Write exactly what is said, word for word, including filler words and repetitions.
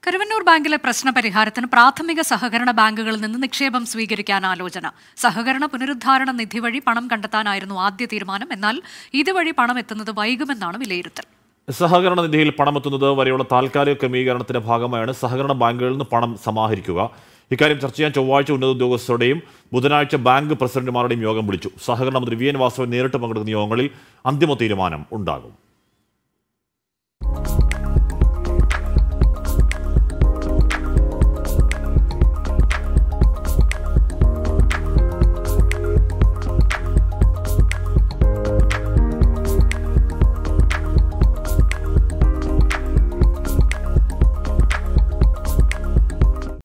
കരുവന്നൂർ ബാങ്കിലെ പ്രശ്നപരിഹാരത്തിന് പ്രാഥമിക സഹകരണ ബാങ്കുകളിൽ നിന്ന് നിക്ഷേപം സ്വീകരിക്കാൻ ആലോചന. സഹകരണ പുനരുദ്ധാരണ നിധി വഴി പണം കണ്ടെത്താനായിരുന്നു ആദ്യ തീരുമാനം. എന്നാൽ ഇതുവഴി പണം എത്തുന്നത് വൈകുമെന്നാണ് വിലയിരുത്തൽ. സഹകരണ നിധിയിൽ പണമെത്തുന്നത് വരെയുള്ള താൽക്കാലിക ക്രമീകരണത്തിന്റെ ഭാഗമായാണ് സഹകരണ ബാങ്കുകളിൽ നിന്ന് പണം സമാഹരിക്കുക. ഇക്കാര്യം ചർച്ച ചെയ്യാൻ ചൊവ്വാഴ്ച ഉന്നത ഉദ്യോഗസ്ഥരുടെയും ബുധനാഴ്ച ബാങ്ക് പ്രസിഡന്റുമാരുടെയും യോഗം വിളിച്ചു. സഹകരണ മന്ത്രി വി എൻ വാസവൻ നേരിട്ട് പങ്കെടുക്കുന്ന യോഗങ്ങളിൽ അന്തിമ തീരുമാനം ഉണ്ടാകും.